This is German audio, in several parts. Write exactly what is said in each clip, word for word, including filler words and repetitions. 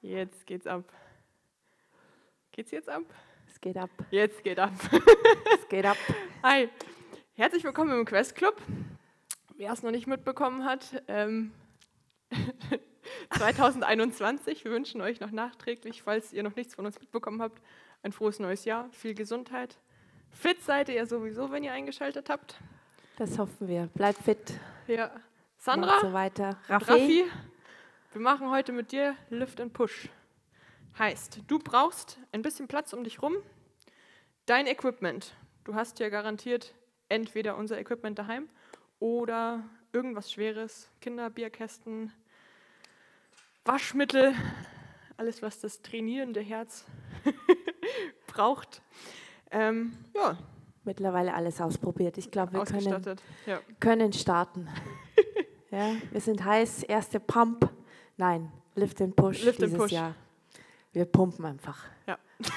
Jetzt geht's ab. Geht's jetzt ab? Es geht ab. Jetzt geht ab. Es geht ab. Hi, herzlich willkommen im Quest Club. Wer es noch nicht mitbekommen hat, ähm, zwanzig einundzwanzig, wir wünschen euch noch nachträglich, falls ihr noch nichts von uns mitbekommen habt, ein frohes neues Jahr, viel Gesundheit. Fit seid ihr ja sowieso, wenn ihr eingeschaltet habt. Das hoffen wir. Bleibt fit. Ja. Sandra, und so weiter. Raffi. Raffi, wir machen heute mit dir Lift and Push. Heißt, du brauchst ein bisschen Platz um dich rum, dein Equipment. Du hast ja garantiert entweder unser Equipment daheim oder irgendwas Schweres, Kinderbierkästen, Waschmittel, alles, was das trainierende Herz braucht. Ähm, ja. Mittlerweile alles ausprobiert. Ich glaube, wir können, ja. können starten. Ja, wir sind heiß. Erste Pump. Nein, Lift and Push Lift dieses and Push. Jahr. Wir pumpen einfach. Ja.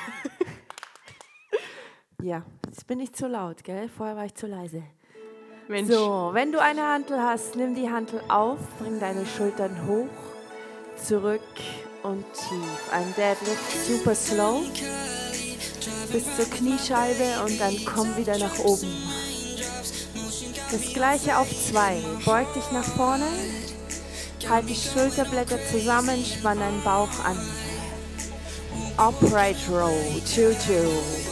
Ja, jetzt bin ich zu laut, gell? Vorher war ich zu leise. Mensch. So, wenn du eine Hantel hast, nimm die Hantel auf, bring deine Schultern hoch, zurück und tief. Ein Deadlift, super slow, bis zur Kniescheibe und dann komm wieder nach oben. Das gleiche auf zwei. Beug dich nach vorne, halt die Schulterblätter zusammen, spann deinen Bauch an. Upright Row, two, two.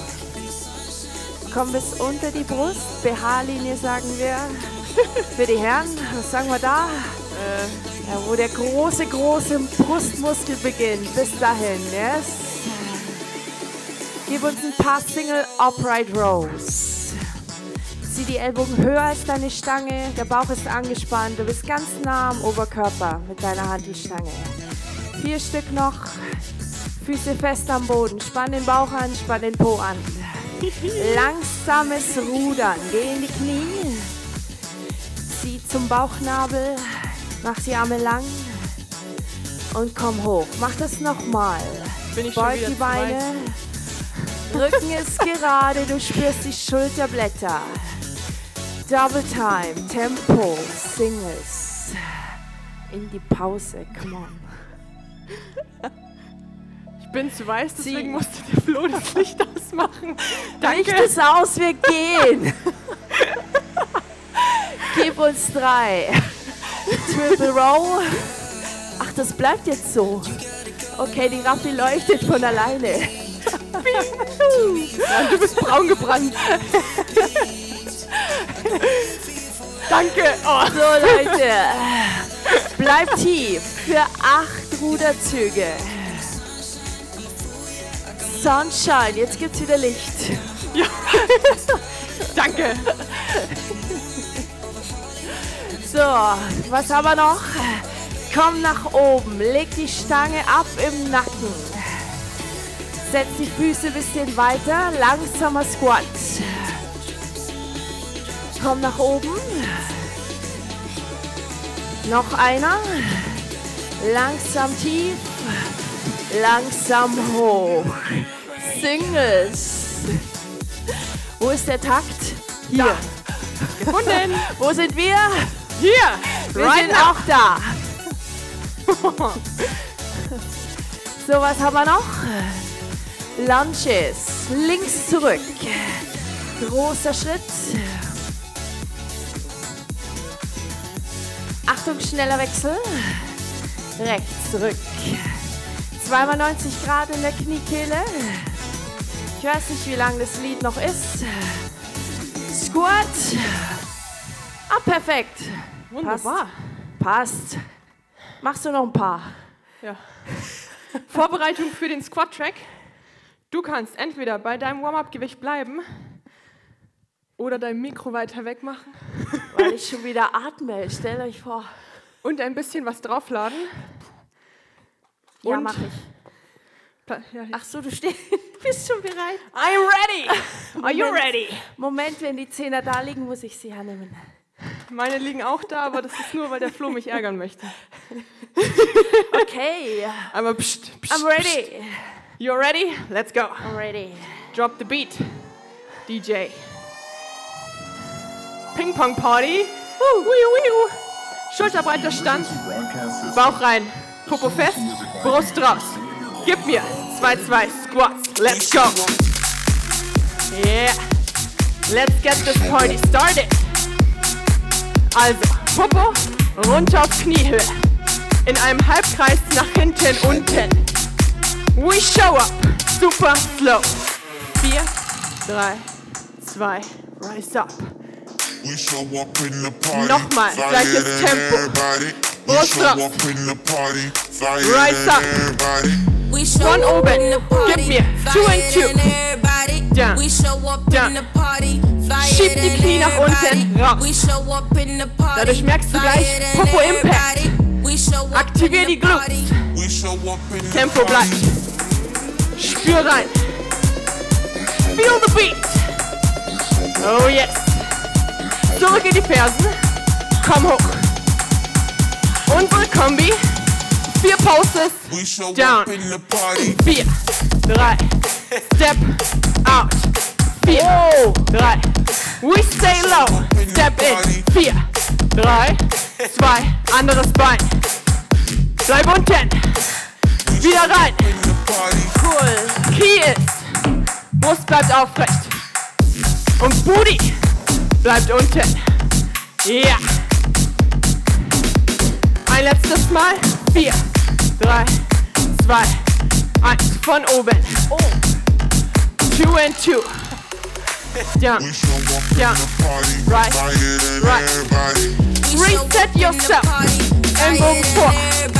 Komm bis unter die Brust, B H-Linie sagen wir. Für die Herren, was sagen wir da? Äh, ja, wo der große, große Brustmuskel beginnt. Bis dahin, yes? Gib uns ein paar Single Upright Rows. Zieh die Ellbogen höher als deine Stange, der Bauch ist angespannt, du bist ganz nah am Oberkörper mit deiner Hantelstange. Vier Stück noch, Füße fest am Boden, spann den Bauch an, spann den Po an. Langsames Rudern, geh in die Knie, zieh zum Bauchnabel, mach die Arme lang und komm hoch. Mach das nochmal, beug die Beine, Rücken ist gerade, du spürst die Schulterblätter. Double Time, Tempo, Singles. In die Pause, come on. Ich bin zu weiß, deswegen musste der Flo das Licht ausmachen. Danke. Licht es aus, wir gehen. Gib uns drei. Triple Row. Ach, das bleibt jetzt so. Okay, die Raffi leuchtet von alleine. Ja, du bist braun gebrannt. Danke. Oh. So, Leute. Bleibt tief für acht Ruderzüge. Sunshine, jetzt gibt's wieder Licht. Ja. Danke. So, was haben wir noch? Komm nach oben, leg die Stange ab im Nacken. Setz die Füße ein bisschen weiter, langsamer Squat. Komm nach oben. Noch einer. Langsam tief. Langsam hoch. Singles. Wo ist der Takt? Hier. Da. Gefunden. Wo sind wir? Hier. Wir Right sind now. auch da. So, was haben wir noch? Lunges. Links zurück. Großer Schritt. Achtung, schneller Wechsel. Rechts zurück. Zweimal neunzig Grad in der Kniekehle. Ich weiß nicht, wie lang das Lied noch ist. Squat. Ah, perfekt. Wunderbar. Passt. Passt. Machst du noch ein paar? Ja. Vorbereitung für den Squat-Track. Du kannst entweder bei deinem Warm-Up-Gewicht bleiben oder dein Mikro weiter wegmachen. Weil ich schon wieder atme. Stellt euch vor. Und ein bisschen was draufladen. Ja, Und mach ich. Ja, ja. Ach so, du stehst, bist schon bereit? I'm ready. Are you Moment. ready? Moment, wenn die Zehner da liegen, muss ich sie hernehmen. Meine liegen auch da, aber das ist nur, weil der Flo mich ärgern möchte. Okay. Aber pst, pst, I'm ready. Pst. You're ready? Let's go. I'm ready. Drop the beat. D J. Ping-Pong Party. Uh, wiu, wiu. Schulterbreiter Stand. Bauch rein. Popo fest. Brust raus. Gib mir zwei, zwei Squats. Let's go. Yeah. Let's get this party started. Also, Popo runter auf Kniehöhe. In einem Halbkreis nach hinten, unten. We show up. Super slow. Vier, drei, zwei, rise up. Nochmal, gleiches Tempo. Brust raus. Rise up. One oben. Gib mir. Two and two. Down. Down. Schieb die Knie nach unten. Raus. Dadurch merkst du gleich Popo Impact. Aktivier die Glutes. Tempo bleibt. Spür rein. Feel the beat. Oh yes. Zurück in die Fersen. Komm hoch. Unsere Kombi. Vier Poses. Down. Vier. Drei. Step out. Vier. Drei. We stay low. Step in. Vier. Drei. Zwei. Anderes Bein. Bleib unten. Wieder rein. Cool. Key ist. Brust bleibt aufrecht. Und Booty bleibt unten. Ja. Yeah. Ein letztes Mal. Vier, drei, zwei, eins. Von oben. Oh. Two and two. Down. Down. Right. Right. Reset yourself. Ellbogen vor.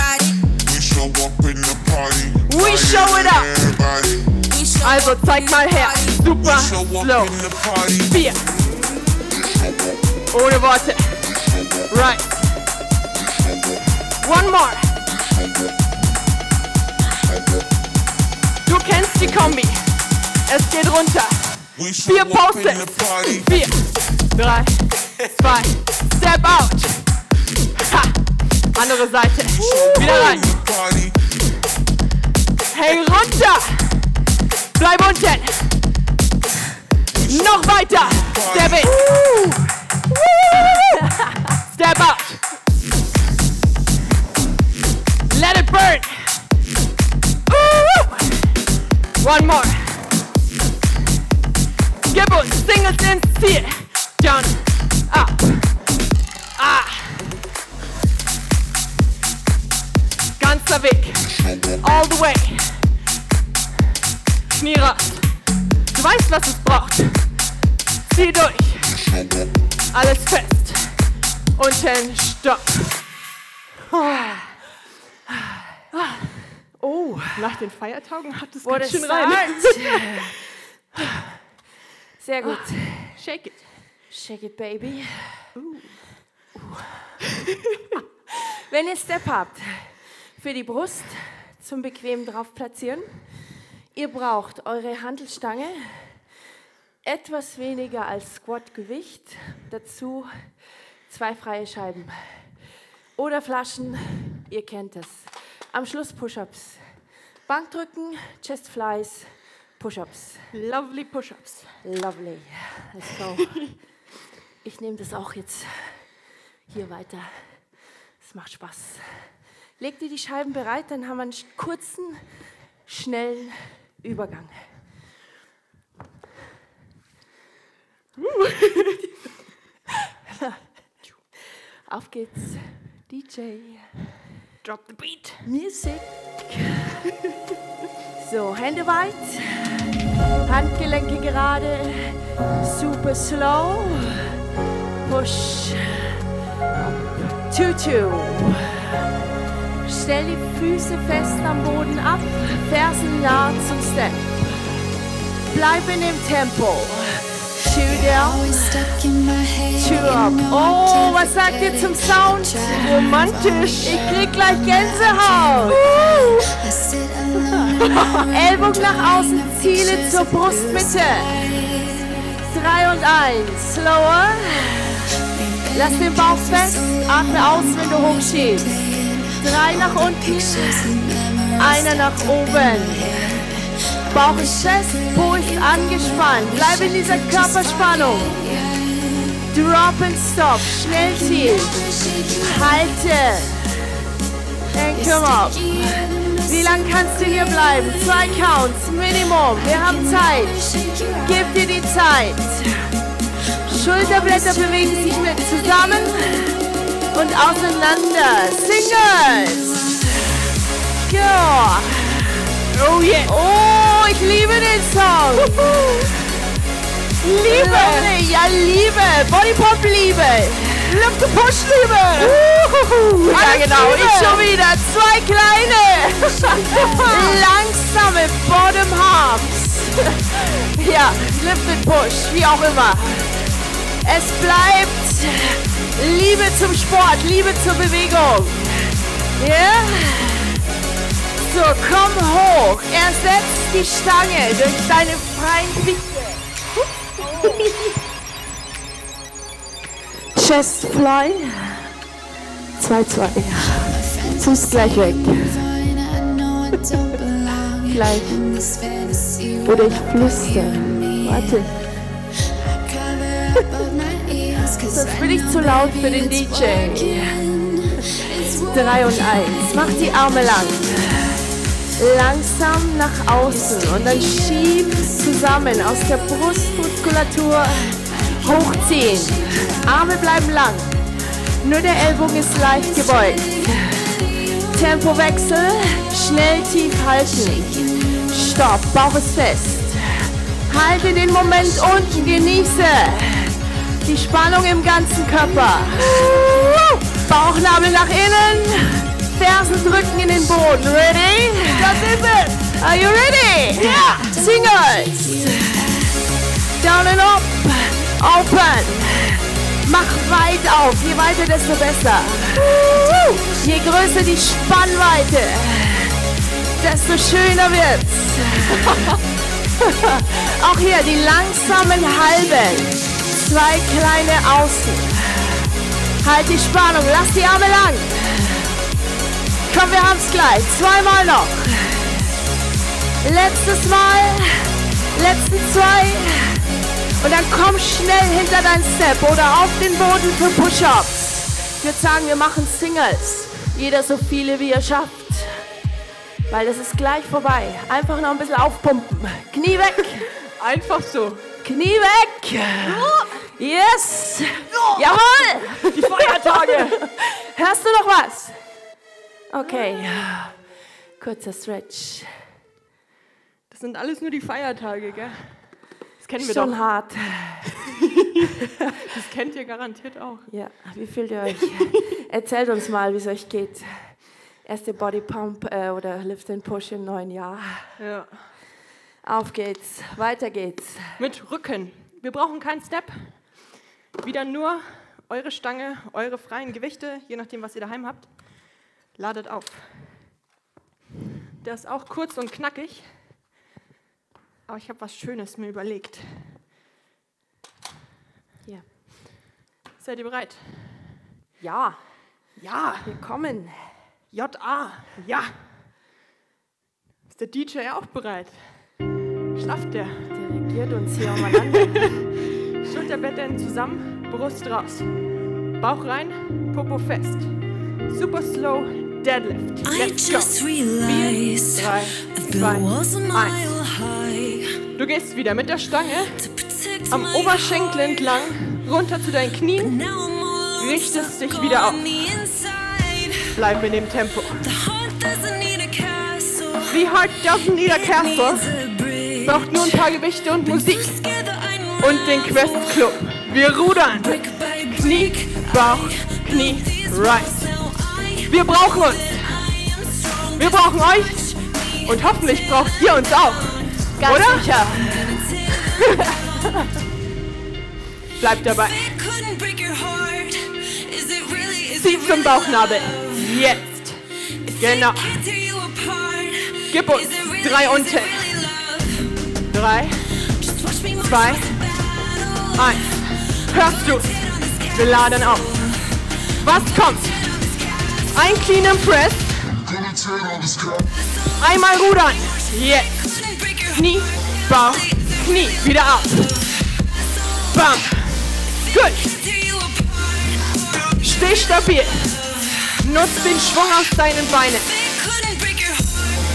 We show it up. Also zeig mal her. Super slow. Vier. Ohne Worte. Right. One more. Du kennst die Kombi. Es geht runter. Vier Poses. Vier. Drei. Zwei. Step out. Ha. Andere Seite. Wieder rein. Hey, runter. Bleib unten. Noch weiter. Step in. Step out. Let it burn. One more. Gib uns Singles ins Ziel. Down, up. Ah. Ganzer Weg. All the way. Knie raus. Du weißt, was es braucht. Zieh durch. Alles fest. Unten, stopp. Oh, nach den Feiertagen hat es ganz schön rein. Sehr gut. Shake it. Shake it, baby. Uh. Uh. Wenn ihr Step habt, für die Brust zum bequem drauf platzieren. Ihr braucht eure Hantelstange, etwas weniger als Squat-Gewicht, dazu zwei freie Scheiben oder Flaschen, ihr kennt es. Am Schluss Push-Ups, Bankdrücken, Chest Flies, Push-Ups. Lovely Push-Ups. Lovely. Let's go. Ich nehme das auch jetzt hier weiter. Es macht Spaß. Legt ihr die Scheiben bereit, dann haben wir einen kurzen, schnellen Übergang. Auf geht's. D J. Drop the beat. Music. So, Hände weit. Handgelenke gerade. Super slow. Push. Two, two. Stell die Füße fest am Boden ab. Fersen nah zum Step. Bleib in dem Tempo. Two down, two up. Oh, was sagt ihr zum Sound? Romantisch. Ich krieg gleich Gänsehaut. Uh. Ellbogen nach außen, Ziele zur Brustmitte. Drei und eins. Slower. Lass den Bauch fest. Atme aus, wenn du hochschiebst. Drei nach unten. Einer nach oben. Bauch ist fest, Po ist angespannt. Bleib in dieser Körperspannung. Drop and stop. Schnell ziehen. Halte. And come up. Wie lang kannst du hier bleiben? Zwei Counts, Minimum. Wir haben Zeit. Gib dir die Zeit. Schulterblätter bewegen sich mit zusammen und auseinander. Singles. Ja. Oh yeah. Oh, ich liebe den Song. Liebe. Lovely. Ja, Liebe. Bodypump Liebe. Lift and Push Liebe. Uh, ja, Alles genau. Liebe. Ich schon wieder. Zwei kleine. Langsame Bottom Arms. Ja, Lift and Push. Wie auch immer. Es bleibt Liebe zum Sport. Liebe zur Bewegung. Ja. Yeah. So, komm hoch. Ersetzt die Stange durch deine freien Gewichte. Chest Fly. zwei zwei. Fuß gleich weg. Gleich. Oder ich flüster. Warte. Sonst bin ich zu laut für den D J. drei und eins. Mach die Arme lang. Langsam nach außen und dann schieb zusammen aus der Brustmuskulatur hochziehen. Arme bleiben lang. Nur der Ellbogen ist leicht gebeugt. Tempowechsel. Schnell tief halten. Stopp. Bauch ist fest. Halte den Moment unten. Genieße die Spannung im ganzen Körper. Bauchnabel nach innen. Fersen drücken in den Boden. Ready? Das ist es. Are you ready? Yeah. Singles. Down and up. Open. Mach weit auf. Je weiter, desto besser. Je größer die Spannweite, desto schöner wird's. Auch hier die langsamen Halben. Zwei kleine Außen. Halt die Spannung. Lass die Arme lang. Komm, wir haben's gleich. Zweimal noch. Letztes Mal. Letzten zwei. Und dann komm schnell hinter deinen Step oder auf den Boden für Push-Ups. Ich würde sagen, wir machen Singles. Jeder so viele, wie er schafft. Weil das ist gleich vorbei. Einfach noch ein bisschen aufpumpen. Knie weg. Einfach so. Knie weg. Yes. Jawohl. Die Feiertage. Hörst du noch was? Okay. Kurzer Stretch. Das sind alles nur die Feiertage, gell? Das kennen wir Schon doch. hart. Das kennt ihr garantiert auch. Ja, wie fühlt ihr euch? Erzählt uns mal, wie es euch geht. Erste Bodypump äh, oder Lift and Push im neuen Jahr. Ja. Auf geht's, weiter geht's. Mit Rücken. Wir brauchen keinen Step. Wieder nur eure Stange, eure freien Gewichte, je nachdem, was ihr daheim habt. Ladet auf. Der ist auch kurz und knackig. Aber ich habe was Schönes mir überlegt. Hier. Seid ihr bereit? Ja, Ja. wir kommen. J A. Ja. Ist der D J auch bereit? Schlaft der? Der regiert uns hier umeinander. Schulterblätter zusammen, Brust raus. Bauch rein, Popo fest. Super slow, Deadlift. Let's go. Vier, drei, zwei, eins. Du gehst wieder mit der Stange am Oberschenkel entlang, runter zu deinen Knien, richtest dich wieder auf. Bleib in dem Tempo. The Heart Doesn't Need a Castle braucht nur ein paar Gewichte und Musik. Und den Quest Club. Wir rudern. Knie, Bauch, Knie, Rise. Wir brauchen uns. Wir brauchen euch. Und hoffentlich braucht ihr uns auch. Ganz oder? sicher. Bleibt dabei. Zieht zum Bauchnabel. Jetzt. Genau. Gib uns. Drei unten. Drei. Zwei. Eins. Hörst du? Wir laden auf. Was kommt? Ein Clean and Press. Einmal rudern. Jetzt. Knie, Bauch, Knie. Wieder ab. Bam. Gut. Steh stabil. Nutz den Schwung aus deinen Beinen.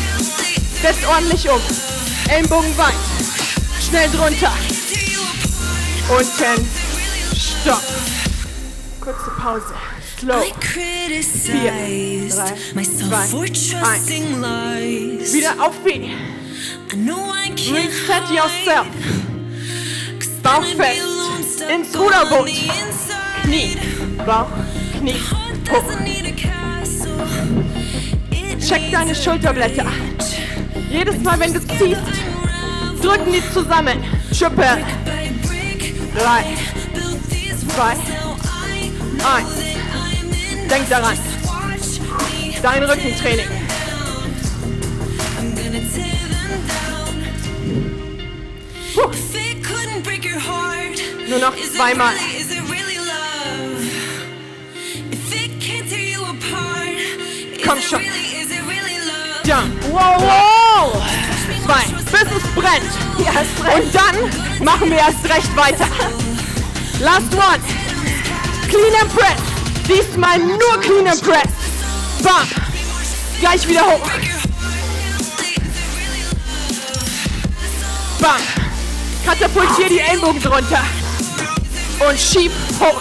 Setz ordentlich um. Ellenbogen weit. Schnell drunter. Unten. Stopp. Kurze Pause. Slow. Vier, drei, zwei, eins. Wieder auf B. Reset yourself. Bauch fest. Ins Ruderboot. Knie. Bauch. Knie. Hoch. Check deine Schulterblätter. Jedes Mal, wenn du ziehst, drücken die zusammen. Triple. Drei. Zwei. Eins. Denk daran. Dein Rückentraining. Puh. Nur noch zweimal. Komm schon. Jump. Wow, wow. Zwei. Bis es brennt. Ja, es brennt. Und dann machen wir erst recht weiter. Last one. Clean and Press. Diesmal nur Clean and Press. Bam. Gleich wieder hoch. Bam. Katapultier die Ellenbogen drunter. Und schieb hoch.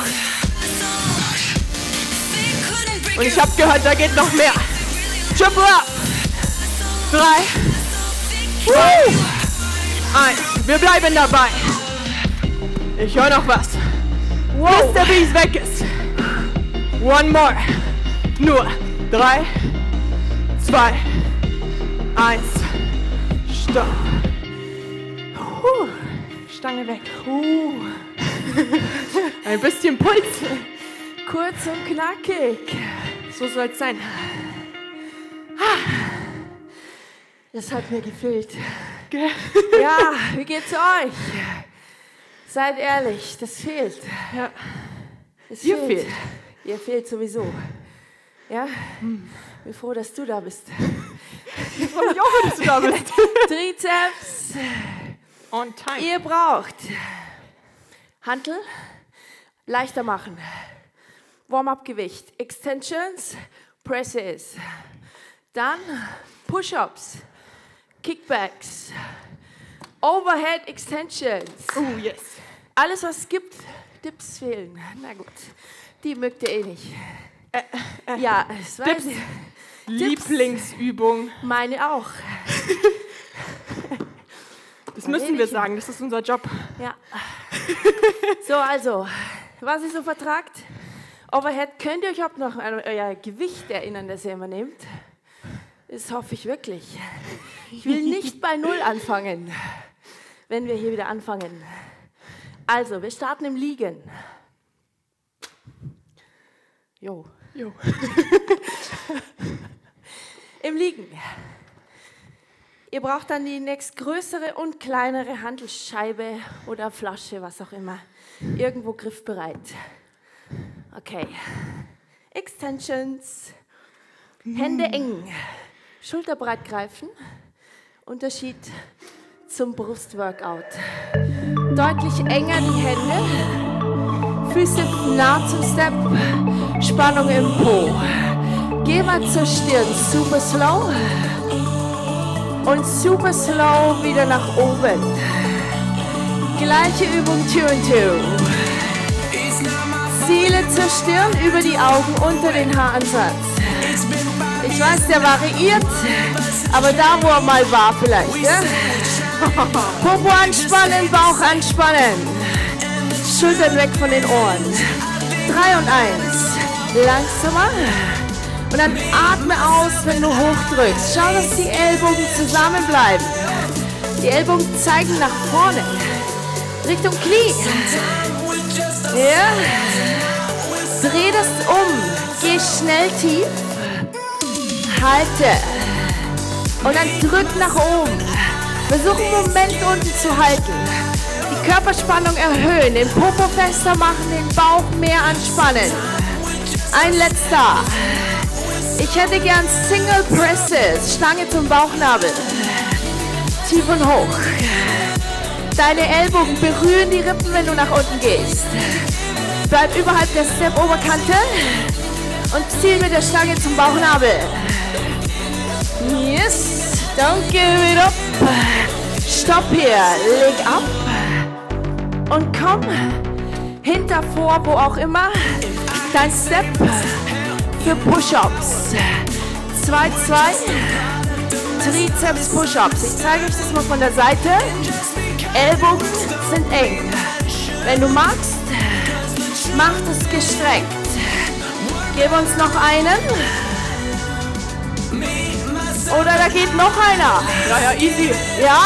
Und ich habe gehört, da geht noch mehr. Triple up. Drei. Woo. Eins. Wir bleiben dabei. Ich höre noch was. Wow. Bis der Beat weg ist. One more. Nur. Drei. Zwei. Eins. Stopp. Puh. Stange weg. Uh. Ein bisschen Puls. Kurz und knackig. So soll es sein. Das hat mir gefehlt. Ge- Ja, wie geht's euch? Seid ehrlich, das fehlt. Ja. Es Ihr fehlt. Ihr fehlt sowieso. Ja? Bin froh, dass du da bist. Ich freue mich auch, dass du da bist. Trizeps. On time. Ihr braucht Hantel, leichter machen. Warm-up-Gewicht, Extensions, Presses. Dann Push-ups, Kickbacks, Overhead Extensions. Oh, yes. Alles, was es gibt, Dips fehlen. Na gut, die mögt ihr eh nicht. Äh, äh, Ja, das weiß Dips. ich. Lieblingsübung. Meine auch. Das müssen wir sagen, das ist unser Job. Ja. So, also, was ihr so vertragt. Overhead, könnt ihr euch auch noch an euer Gewicht erinnern, das ihr immer nehmt? Das hoffe ich wirklich. Ich will nicht bei Null anfangen, wenn wir hier wieder anfangen. Also, wir starten im Liegen. Jo. Jo. Im Liegen. Ihr braucht dann die nächstgrößere und kleinere Hantelscheibe oder Flasche, was auch immer. Irgendwo griffbereit. Okay. Extensions. Hände eng. Schulterbreit greifen. Unterschied zum Brustworkout. Deutlich enger die Hände. Füße nah zum Step. Spannung im Po. Geh mal zur Stirn. Super slow. Und super slow wieder nach oben. Gleiche Übung, two and two. Ziele zur Stirn, über die Augen, unter den Haaransatz. Ich weiß, der variiert, aber da, wo er mal war vielleicht. Ja? Popo anspannen, Bauch anspannen. Schultern weg von den Ohren. Drei und eins. Langsamer. Und dann atme aus, wenn du hochdrückst. Schau, dass die Ellbogen zusammenbleiben. Die Ellbogen zeigen nach vorne. Richtung Knie. Ja. Dreh das um. Geh schnell tief. Halte. Und dann drück nach oben. Versuch einen Moment unten zu halten. Die Körperspannung erhöhen. Den Popo fester machen, den Bauch mehr anspannen. Ein letzter. Ich hätte gern Single Presses, Stange zum Bauchnabel. Tief und hoch. Deine Ellbogen berühren die Rippen, wenn du nach unten gehst. Bleib überhalb der Step-Oberkante und zieh mit der Stange zum Bauchnabel. Yes. Don't give it up. Stopp hier, leg ab und komm hinter, vor, wo auch immer. Dein Step für Push-Ups. Zwei, zwei, Trizeps Push-Ups. Ich zeige euch das mal von der Seite. Ellbogen sind eng. Wenn du magst, mach das gestreckt. Gib uns noch einen. Oder da geht noch einer. Ja, ja, easy. Ja.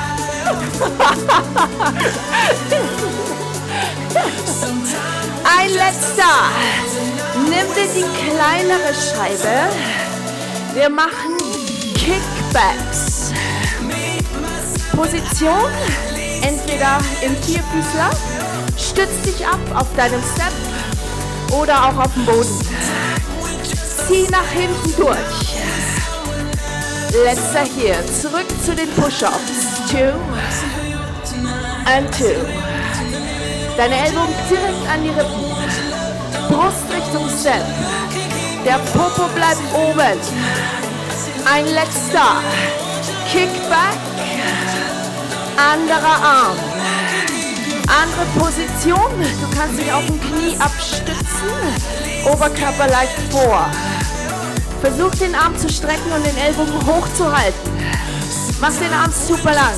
Ein letzter. Nimm dir die kleinere Scheibe. Wir machen Kickbacks. Position, entweder im Vierfüßler, stütz dich ab auf deinem Step oder auch auf dem Boden. Zieh nach hinten durch. Letzter hier, zurück zu den Push-Ups. Two and two. Deine Ellbogen direkt an die Rippen. Brust Richtung Step. Der Popo bleibt oben. Ein letzter. Kickback. Anderer Arm. Andere Position. Du kannst dich auf dem Knie abstützen. Oberkörper leicht vor. Versuch den Arm zu strecken und den Ellbogen hochzuhalten. Mach den Arm super lang.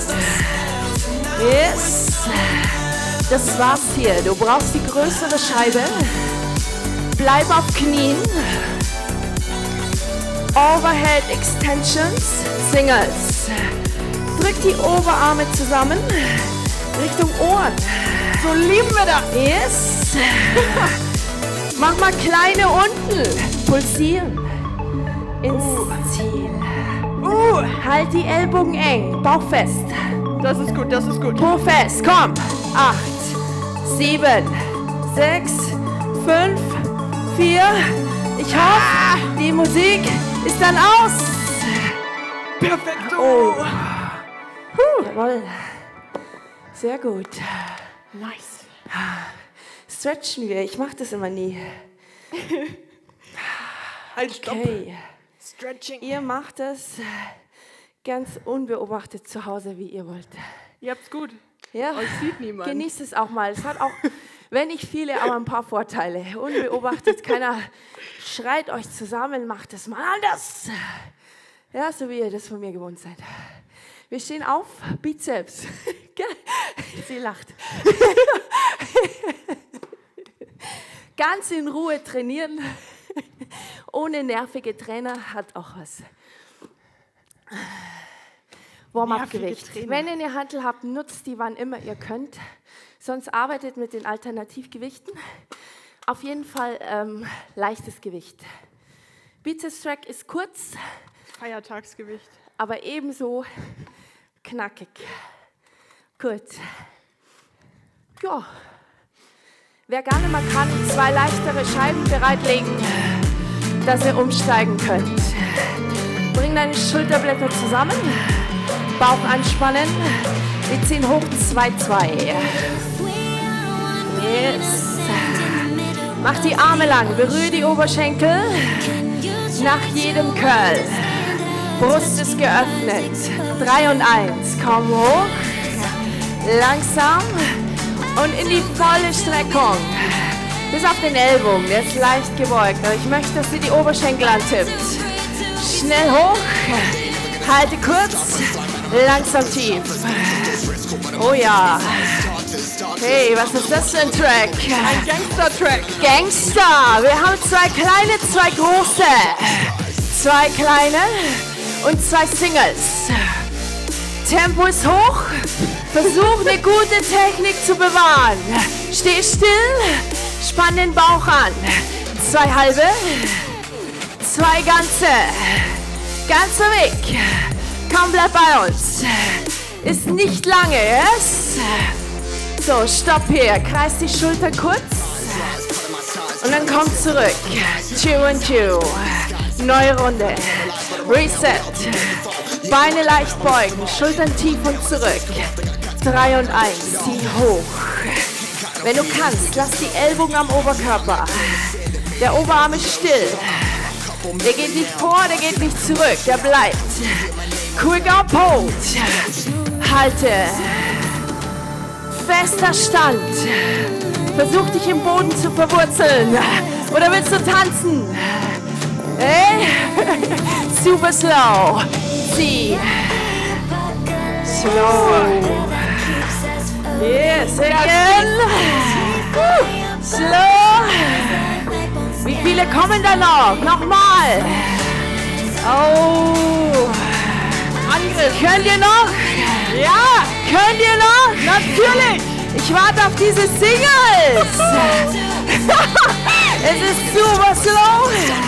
Yes. Das war's hier. Du brauchst die größere Scheibe. Bleib auf Knien. Overhead Extensions. Singles. Drück die Oberarme zusammen. Richtung Ohren. So lieben wir das. Yes. Mach mal kleine unten. Pulsieren. Ins Ziel. Uh, Halt die Ellbogen eng. Bauch fest. das ist gut, das ist gut. Po fest. Komm. Acht, sieben, sechs, fünf, vier. Ich hoffe, die Musik ist dann aus. Perfekt. Oh. Puh. Jawohl. Sehr gut. Nice. Stretchen wir. Ich mache das immer nie. Halt, stopp. Okay. Stretching. Ihr macht es ganz unbeobachtet zu Hause, wie ihr wollt. Ihr habt's gut. Ja. Euch sieht niemand. Genießt es auch mal. Es hat auch, wenn nicht viele, aber ein paar Vorteile. Unbeobachtet, keiner schreit euch zusammen, macht es mal anders. Ja, so wie ihr das von mir gewohnt seid. Wir stehen auf, Bizeps. Sie lacht. Ganz in Ruhe trainieren. Ohne nervige Trainer hat auch was. Warm-up-Gewicht. Wenn ihr eine Hantel habt, nutzt die, wann immer ihr könnt. Sonst arbeitet mit den Alternativgewichten. Auf jeden Fall ähm, leichtes Gewicht. Bizeps-Track ist kurz, Feiertagsgewicht. aber ebenso knackig. Gut. Ja. Wer gar nicht mehr kann, zwei leichtere Scheiben bereitlegen, dass ihr umsteigen könnt. Bring deine Schulterblätter zusammen, Bauch anspannen. Wir ziehen hoch, zwei, zwei. Yes. Mach die Arme lang, berühre die Oberschenkel. Nach jedem Curl. Brust ist geöffnet. Drei und eins. Komm hoch. Langsam. Und in die volle Streckung. Bis auf den Ellbogen, der ist leicht gebeugt. Aber ich möchte, dass ihr die Oberschenkel antippt. Schnell hoch. Halte kurz. Langsam tief. Oh ja. Hey, was ist das für ein Track? Ein Gangster-Track. Gangster. Wir haben zwei kleine, zwei große. Zwei kleine und zwei Singles. Tempo ist hoch. Versuch eine gute Technik zu bewahren. Steh still. Spann den Bauch an. Zwei halbe. Zwei ganze. Ganzer Weg. Komm, bleib bei uns. Ist nicht lange, yes? So, stopp hier. Kreis die Schulter kurz. Und dann komm zurück. Two and two. Neue Runde. Reset. Beine leicht beugen. Schultern tief und zurück. Drei und eins. Zieh hoch. Wenn du kannst, lass die Ellbogen am Oberkörper. Der Oberarm ist still. Der geht nicht vor, der geht nicht zurück. Der bleibt. Quick on Hold. Halte. Fester Stand. Versuch dich im Boden zu verwurzeln. Oder willst du tanzen? Hey? Super slow. Zieh. Slow. Yes, again. Slow. Wie viele kommen da noch? Nochmal. Oh. Angriff. Könnt ihr noch? Ja. Könnt ihr noch? Natürlich. Ich warte auf diese Singles. Es ist super slow.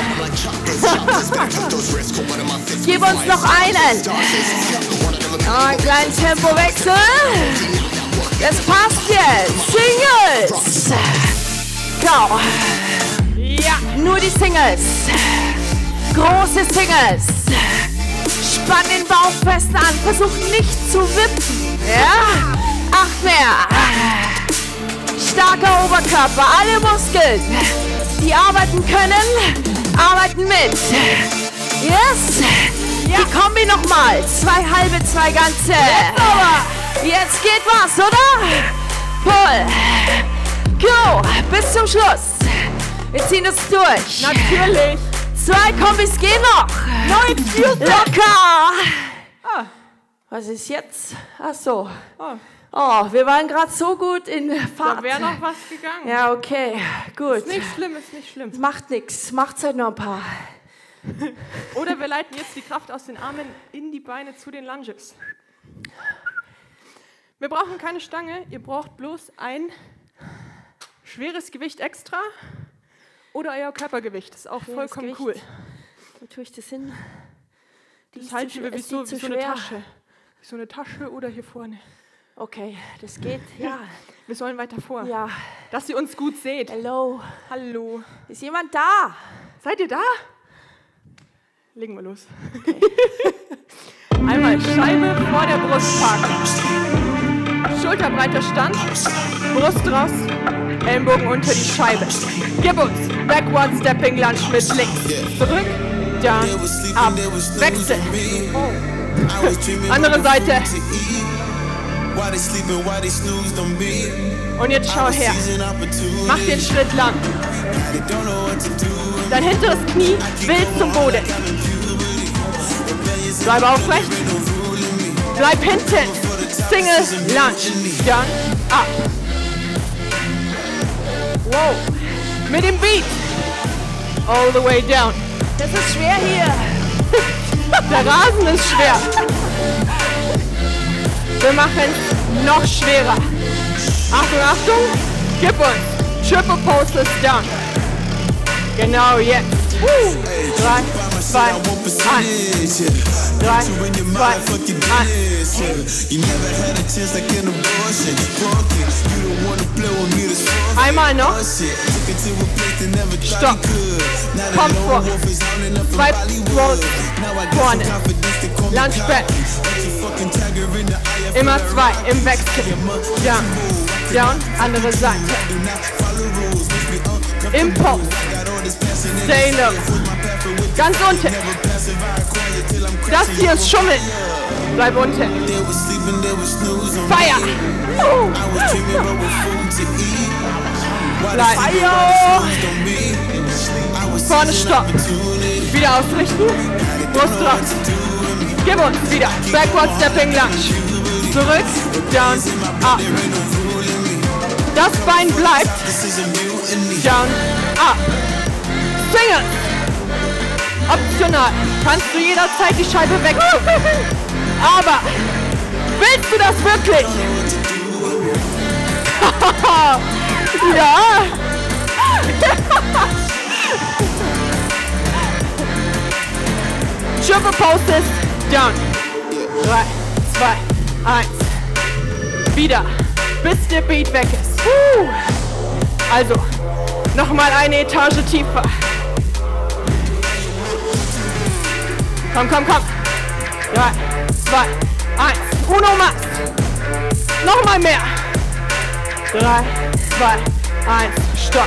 Gib uns noch einen. Oh, einen kleinen Tempowechsel. Das passt jetzt. Singles. Go. Ja, nur die Singles. Große Singles. Spann den Bauch fest an. Versuch nicht zu wippen. Ja. Acht mehr. Starker Oberkörper. Alle Muskeln, die arbeiten können, arbeiten mit. Yes. Ja. Die Kombi nochmal. Zwei halbe, zwei ganze. Jetzt aber. Jetzt geht was, oder? Pull. Go. Bis zum Schluss. Wir ziehen es durch. Natürlich. Zwei Kombis gehen noch. Neun, locker. Ah. Was ist jetzt? Ach so. Oh. Oh, wir waren gerade so gut in Fahrt. Da wäre noch was gegangen. Ja, okay. Gut. Ist nicht schlimm, ist nicht schlimm. Macht nichts. Macht halt noch ein paar. Oder wir leiten jetzt die Kraft aus den Armen in die Beine zu den Lunges. Wir brauchen keine Stange, ihr braucht bloß ein schweres Gewicht extra oder euer Körpergewicht. Das ist auch schweres vollkommen Gewicht. Cool. Wo tue ich das hin? Die das halten wir wie so, wie so eine Tasche. Wie so eine Tasche oder hier vorne. Okay, das geht, ja. Wir sollen weiter vor. Ja. Dass ihr uns gut seht. Hallo. Hallo. Ist jemand da? Seid ihr da? Legen wir los. Okay. Einmal Scheibe vor der Brust parken. Schulterbreiter Stand, Brust raus, Ellenbogen unter die Scheibe. Gib uns Backward Stepping Lunge mit links. Zurück, down, ab, Wechsel. Oh. Andere Seite. Und jetzt schau her. Mach den Schritt lang. Dein hinteres Knie will zum Boden. Bleib aufrecht. Bleib hinten. Single Lunge. Down, up. Wow. Mit dem Beat. All the way down. Das ist schwer hier. Der Rasen ist schwer. Wir machen es noch schwerer. Achtung, Achtung. Gib uns. Triple Pulses down. Genau jetzt. Uh. Drei, zwei, eins. Drei, zwei, eins. Einmal noch. Stopp. Komm vor. Zwei Rolls vorne. Lunge back. Immer zwei im Wechsel. Down, down, andere Seite. Impulse. Stay low. Ganz unten. Das hier ist Schummeln. Bleib unten. Feier. Uh. Bleib. Feier. Vorne stopp. Wieder ausrichten. Brust raus. Gib uns wieder. Backward Stepping Lunge. Zurück. Down. Up. Das Bein bleibt. Down. Up. Single. Optional. Kannst du jederzeit die Scheibe weg. Aber willst du das wirklich? Ja. Triple Pulses. Down. Drei, zwei, eins. Wieder. Bis der Beat weg ist. Uh. Also, nochmal eine Etage tiefer. Komm, komm, komm. Drei, zwei, eins. Uno mas. Nochmal mehr. Drei, zwei, eins. Stopp.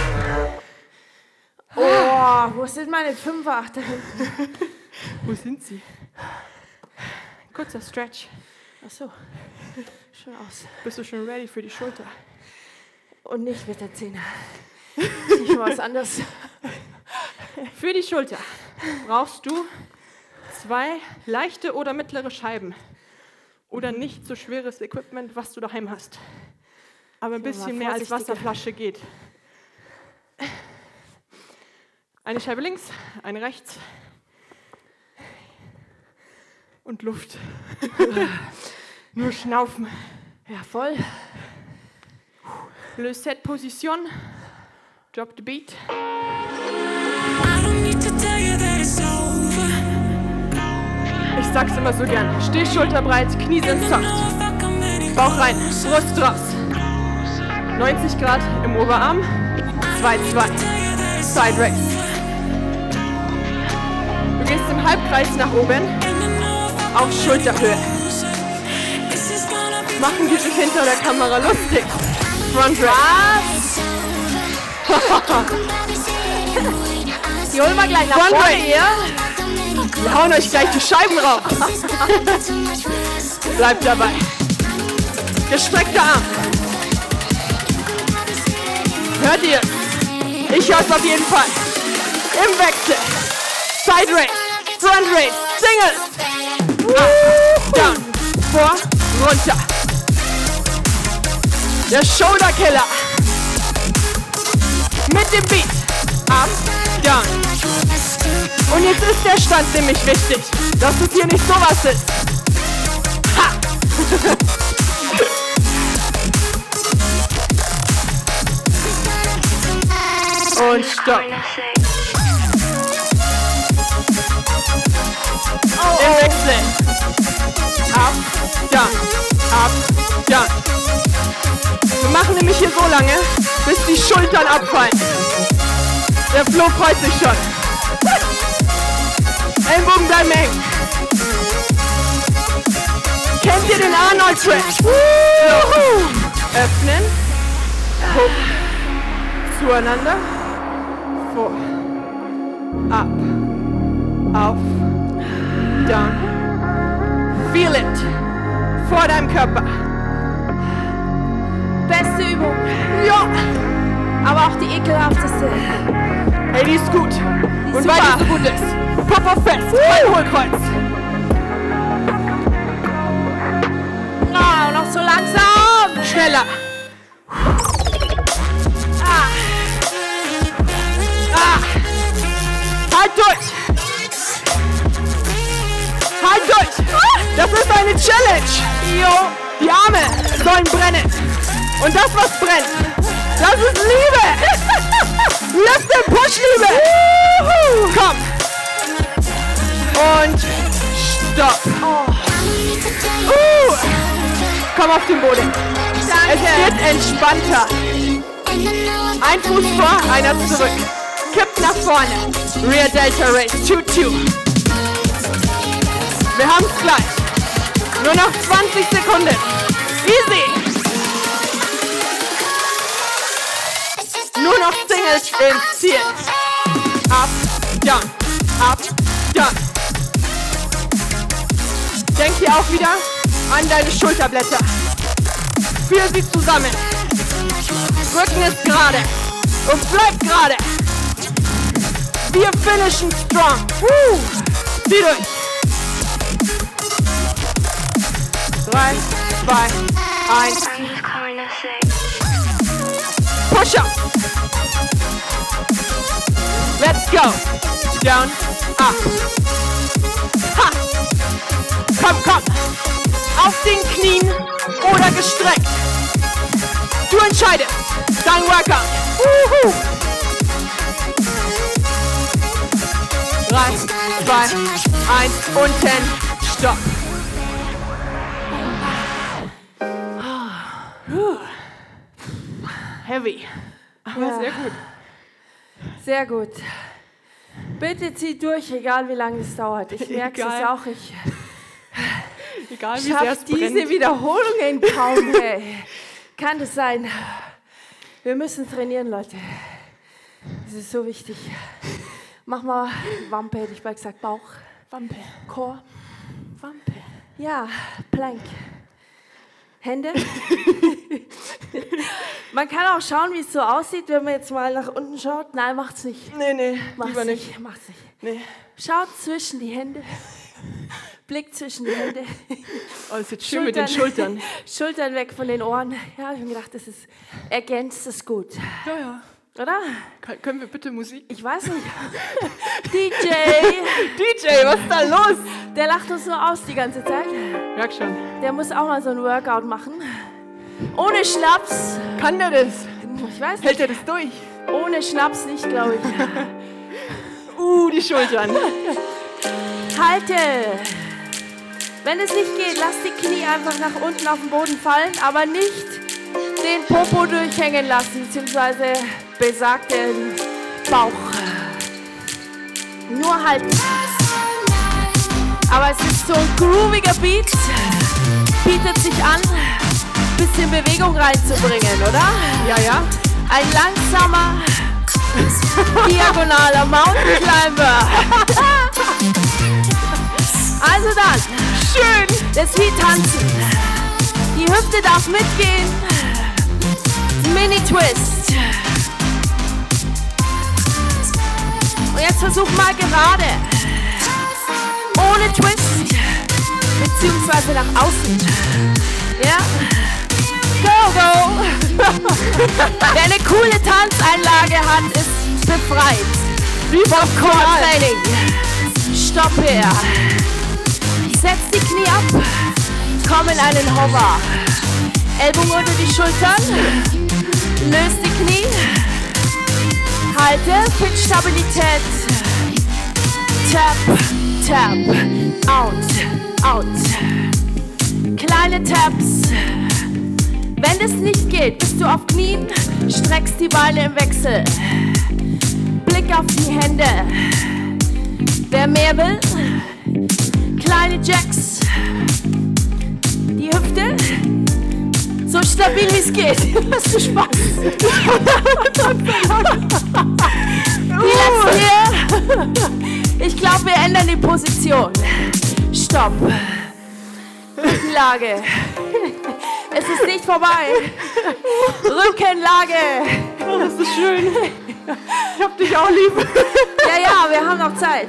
Oh, wo sind meine Fünfer? Da hinten. Wo sind sie? Kurzer Stretch. Ach so, schon aus. Bist du schon ready für die Schulter? Und nicht mit der Zähne. Nicht was anderes. Für die Schulter brauchst du zwei leichte oder mittlere Scheiben. Oder nicht so schweres Equipment, was du daheim hast. Aber ein bisschen mehr als Wasserflasche geht. Eine Scheibe links, eine rechts. Und Luft. Nur schnaufen. Ja, voll. Le set Position. Drop the beat. Ich sag's immer so gern. Steh schulterbreit, Knie sind soft. Bauch rein, Brust raus. neunzig Grad im Oberarm. zwei zwei. Side Race. Du gehst im Halbkreis nach oben. Auf Schulterhöhe. Machen die sich hinter der Kamera lustig. Front Race. Die holen wir gleich nach Front vorne Race. hier. Wir hauen euch gleich die Scheiben raus. Bleibt dabei. Gestreckter Arm. Hört ihr? Ich hör's auf jeden Fall. Im Wechsel. Side Race. Front Race. Singles. Up, down. Vor, runter. Der Shoulder Killer. Mit dem Beat. Up, down. Und jetzt ist der Stand nämlich wichtig, dass es hier nicht sowas ist. Ha! Und stopp. Oh, Im oh. Wechsel. Up, down, up, down. Wir machen nämlich hier so lange, bis die Schultern abfallen. Der Flo freut sich schon. Ellbogen bleiben hängen. Kennt ihr den Arnold-Trick? Öffnen. Hoch. Zueinander. Vor. Ab. Auf. Down. Feel it. Vor deinem Körper. Beste Übung. Ja. Aber auch die ekelhafteste. Hey, die ist gut. Und super. weil die so gut ist, Pop auf fest. Ein Hohlkreuz. Oh, noch so langsam. Schneller. Ah. Ah. Halt durch. Halt durch. Das ist eine Challenge. Jo. Die Arme sollen brennen. Und das, was brennt, das ist Liebe. Lift and Push, Liebe. Komm. Und stopp. Oh. Uh. Komm auf den Boden. Danke. Es wird entspannter. Ein Fuß vor, einer zurück. Kippt nach vorne. Rear Delta Race. zwei zwei. Wir haben's gleich. Nur noch zwanzig Sekunden. Easy. Nur noch Singles ins Ziel. Up, down, up, down. Denk hier auch wieder an deine Schulterblätter. Führ sie zusammen. Rücken ist gerade und bleibt gerade. Wir finishen strong. Woo. Zieh durch. Drei, zwei, eins. Push up. Let's go. Down, up. Ha. Komm, komm. Auf den Knien oder gestreckt. Du entscheidest. Dein Workout. Uhu. Drei, zwei, eins, unten. Stopp. Heavy. Aber Ja. sehr gut. Sehr gut. Bitte zieh durch, egal wie lange es dauert. Ich merke es Egal. auch. Ich Egal wie sehr schaffe es diese brennt. Wiederholungen kaum. Hey. Kann das sein? Wir müssen trainieren, Leute. Das ist so wichtig. Mach mal Wampe, hätte ich bald gesagt. Bauch, Wampe. Chor. Wampe. Ja, Plank. Hände. Man kann auch schauen, wie es so aussieht, wenn man jetzt mal nach unten schaut. Nein, macht's nicht. Nee, nee, Macht's lieber nicht. nicht. Macht's nicht. Nee. Schaut zwischen die Hände. Blick zwischen die Hände. Oh, ist jetzt schön mit den Schultern. Schultern weg von den Ohren. Ja, ich habe gedacht, das ist, ergänzt es gut. Ja, ja. Oder? Kann, können wir bitte Musik? Ich weiß nicht. D J! D J, was ist da los? Der lacht uns nur aus die ganze Zeit. Merk schon. Der muss auch mal so ein Workout machen. Ohne Schnaps. Kann der das? Ich weiß nicht. Hält er das durch? Ohne Schnaps nicht, glaube ich. Uh, die Schultern. Halte. Wenn es nicht geht, lass die Knie einfach nach unten auf den Boden fallen, aber nicht den Popo durchhängen lassen, beziehungsweise besagten Bauch. Nur halten. Aber es ist so ein grooviger Beat. Bietet sich an, ein bisschen Bewegung reinzubringen, oder? Ja, ja. Ein langsamer, diagonaler Mountain Climber. Also dann, Schön. das ist wie tanzen. Die Hüfte darf mitgehen. Mini-Twist. Und jetzt versuch mal gerade. Ohne Twist. Beziehungsweise nach außen. Ja? Go, go. Wer eine coole Tanzeinlage hat, ist befreit. Wie vom Core-Training. Stopp her. Setz die Knie ab. Komm in einen Hover. Ellbogen unter die Schultern. Löst die Knie. Halte. Pitch Stabilität. Tap, tap. Out, out. Kleine Taps. Wenn es nicht geht, bist du auf Knien. Streckst die Beine im Wechsel. Blick auf die Hände. Wer mehr will, kleine Jacks, die Hüfte, so stabil wie es geht. Hast du Spaß? Die letzte hier. Ich glaube, wir ändern die Position. Stopp. Rückenlage. Es ist nicht vorbei. Rückenlage. Oh, das ist schön. Ich hab dich auch lieb. Ja, ja, wir haben noch Zeit.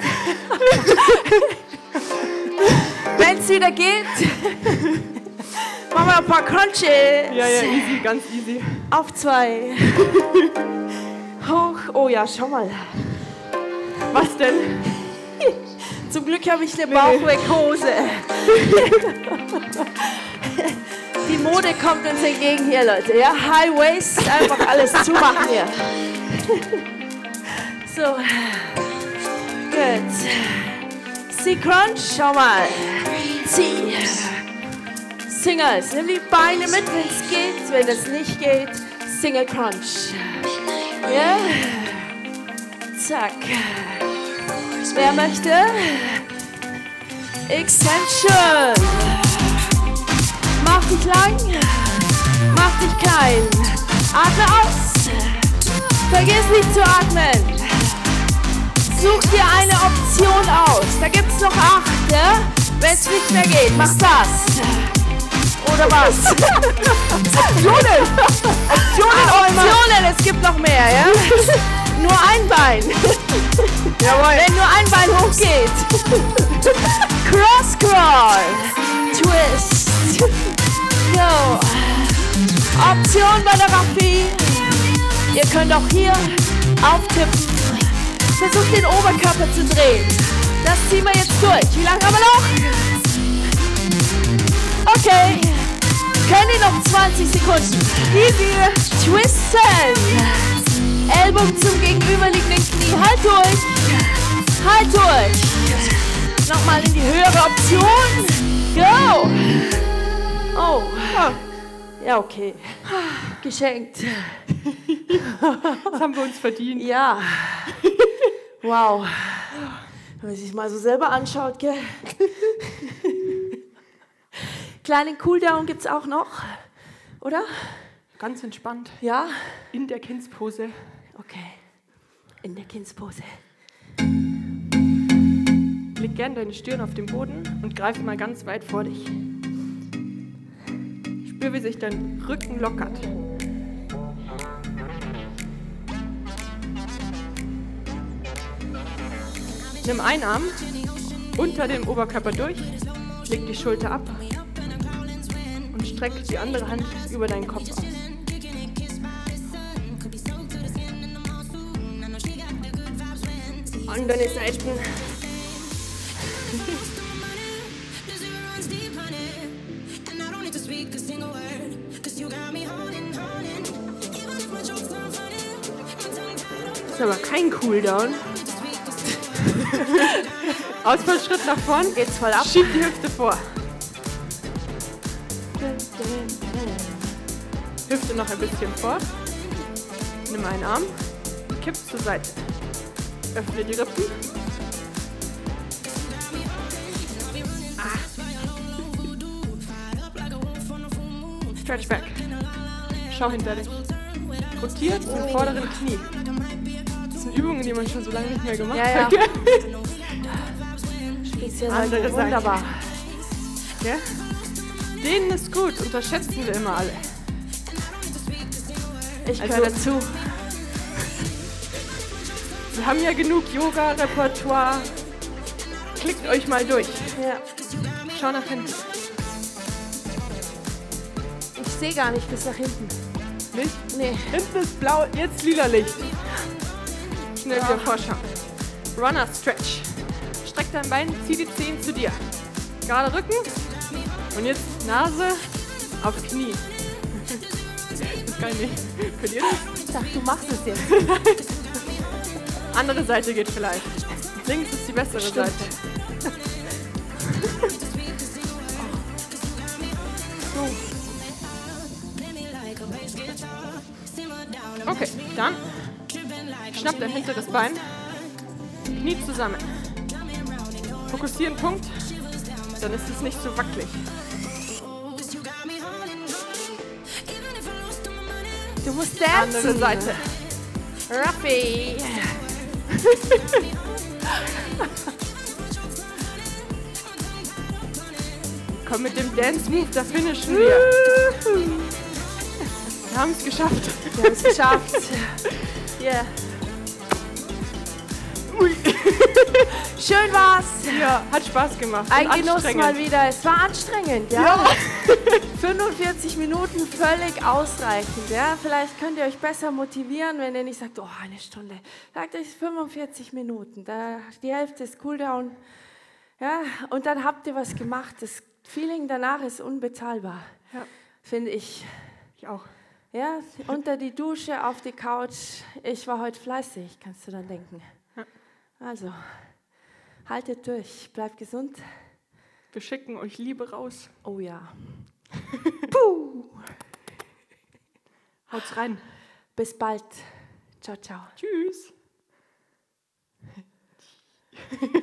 Wenn es wieder geht, machen wir ein paar Crunches. Ja, ja, easy, ganz easy. Auf zwei. Hoch. Oh ja, schau mal. Was denn? Zum Glück habe ich eine Bauchweghose. Die Mode kommt uns entgegen hier, Leute. Ja, High Waist, einfach alles zumachen hier. So. Gut. C-Crunch, schau mal. Zieh. Singles, nimm die Beine mit, wenn es geht. Wenn es nicht geht, Single Crunch. Ja. Zack. Wer möchte? Extension. Mach dich lang, mach dich klein. Atme aus. Vergiss nicht zu atmen. Such dir eine Option aus. Da gibt es noch acht, ja? Wenn es nicht mehr geht, mach das. Oder was? Optionen! Optionen, Optionen, es gibt noch mehr, ja? Nur ein Bein. Jawohl. Wenn nur ein Bein hochgeht. Cross Crawl. Twist. Go. Option bei der Raffi. Ihr könnt auch hier auftippen. Versucht den Oberkörper zu drehen. Das ziehen wir jetzt durch. Wie lange haben wir noch? Okay. Können die noch zwanzig Sekunden? Easy. Twisten. Ellbogen zum gegenüberliegenden Knie. Halt durch. Halt durch. Nochmal in die höhere Option. Go. Oh. Ja, okay. Geschenkt. Das haben wir uns verdient. Ja. Wow. Wenn man sich mal so selber anschaut, gell? Kleinen Cooldown gibt es auch noch, oder? Ganz entspannt. Ja? In der Kindspose. Okay. In der Kindspose. leg gern deine Stirn auf den Boden und greif mal ganz weit vor dich. Spür, wie sich dein Rücken lockert. Nimm einen Arm unter dem Oberkörper durch, leg die Schulter ab und streck die andere Hand über deinen Kopf aus. Und deine Seiten. Das ist aber kein Cooldown. Ausfallschritt nach vorn. Geht's voll ab. Schieb die Hüfte vor. Hüfte noch ein bisschen vor. Nimm einen Arm. Kippst zur Seite. Öffne die Rippen. Ah. Stretch back. Schau hinter dich. Rotiert zum vorderen Knie. Das sind Übungen, die man schon so lange nicht mehr gemacht Ja, ja. hat. Speziell Andere Seite. wunderbar. Ja? Dehnen ist gut, unterschätzen wir immer alle. Ich Also- gehöre dazu. Wir haben ja genug Yoga-Repertoire. Klickt euch mal durch. Ja. Schau nach hinten. Ich sehe gar nicht bis nach hinten. Licht? Nee. Hinten ist blau, jetzt lila Licht. Schnell wieder vorschauen. Runner Stretch. Streck dein Bein, zieh die Zehen zu dir. Gerade Rücken. Und jetzt Nase auf Knie. Das kann ich nicht. Könnt ihr das? Ich dachte, du machst es jetzt. Andere Seite geht vielleicht. Links ist die bessere Stimmt. Seite. Okay, dann schnapp dein hinteres Bein, Knie zusammen. Fokussieren Punkt, dann ist es nicht so wackelig. Du musst dancen. Andere Seite. Raffi. Komm mit dem Dance Move, da finishen wir. Wir haben es geschafft. Wir haben es geschafft. Yeah. Ui. Schön war's. Ja, hat Spaß gemacht. Ein Und Genuss anstrengend. mal wieder. Es war anstrengend, ja. Ja. fünfundvierzig Minuten völlig ausreichend, ja. Vielleicht könnt ihr euch besser motivieren, wenn ihr nicht sagt, oh, eine Stunde. Sagt euch fünfundvierzig Minuten. Da, die Hälfte ist Cooldown. Ja, und dann habt ihr was gemacht. Das Feeling danach ist unbezahlbar, Ja, finde ich. ich auch. Ja, unter die Dusche, auf die Couch. Ich war heute fleißig, kannst du dann denken. Ja. Also, haltet durch, bleibt gesund. Wir schicken euch Liebe raus. Oh ja. Puh. Haut's rein. Bis bald. Ciao, ciao. Tschüss.